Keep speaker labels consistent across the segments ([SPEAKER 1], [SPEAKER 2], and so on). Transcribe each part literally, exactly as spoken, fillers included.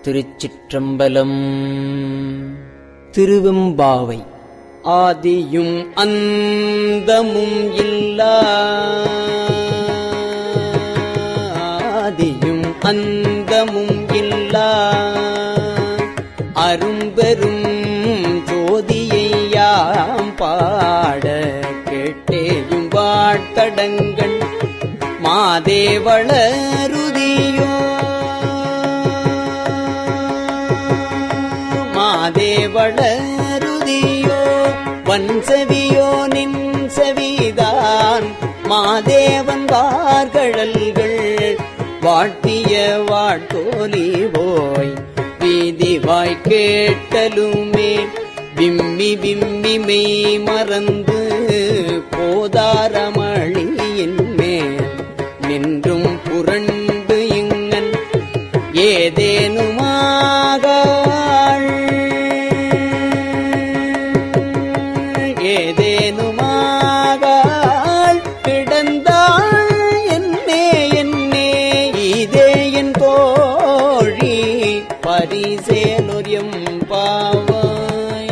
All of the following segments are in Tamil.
[SPEAKER 1] திருச்சிற்றம்பலம். திருவெம்பாவை. ஆதியும் அந்தமும் இல்லா ஆதியும் அந்தமும் இல்லா அரும்பெரும் ஜோதியை யாம் பாட கேட்டேயும் வாழ்த்தடங்கள் மாதேவளருதியோ மாதேவளருதியோ வன்செவியோ நின் செவிதான் மாதேவன் வார்கழல்கள் வாழ்த்திய வாழ்த்தோலி போய் வீதிவாய் கேட்டலுமே விம்மி விம்மி மெய் மறந்து போதாரமளியின் மேல் நின்றும் புரண்டு இங்கன் ஏதேனுமாகாள் ஏதேனுமாகாள் கிடந்தாள் என்னே என்னே இதே என் தோழி பரிசேலொரியம் பாவாய்.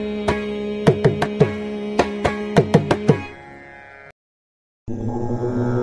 [SPEAKER 2] Oh